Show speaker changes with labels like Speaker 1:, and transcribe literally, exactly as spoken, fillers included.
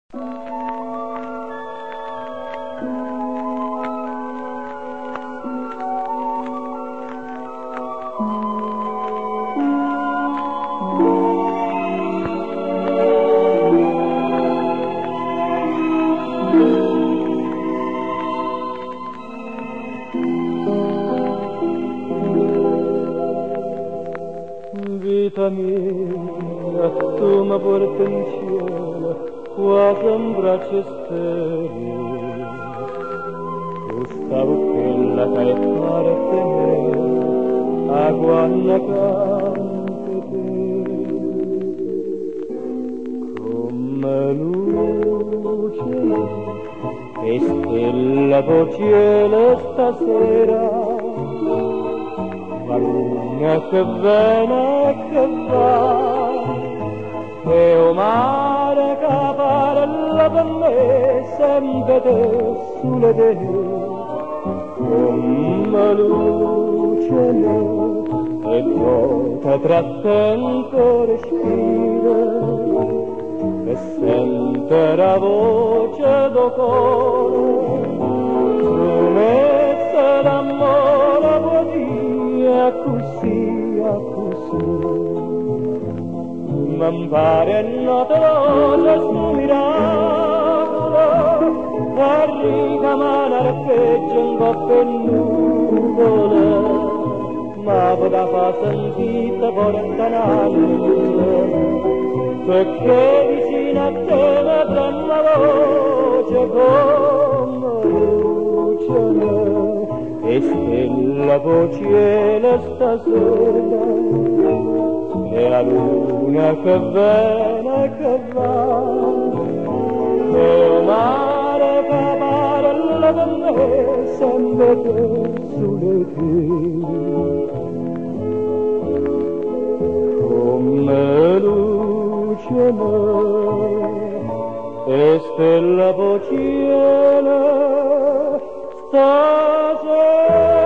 Speaker 1: Vita mia, tu mi porti in cielo, quasi un braccio stelle. Tu stavo quella che è parte mia, a quando canti te. Come luce e stella po' cielo stasera, la luna che viene e che va, e o mare che parla per me, sempre te sulle te, come luce mia, e poi che trattengo respiro, e sente la voce do cuore, promessa d'amore può dire così, così. M'ampare notte rosa sto miracolo, arriva mano peggio un po' per nuvole, ma potrà far sentita porta un'anima, perché vicino a te mi prende la voce come luce e stella po' cielo stasera, e la luna che viene e che va, e il mare che parla per me, sempre te sulle te. Come luce mia, e stella po' cielo stasera.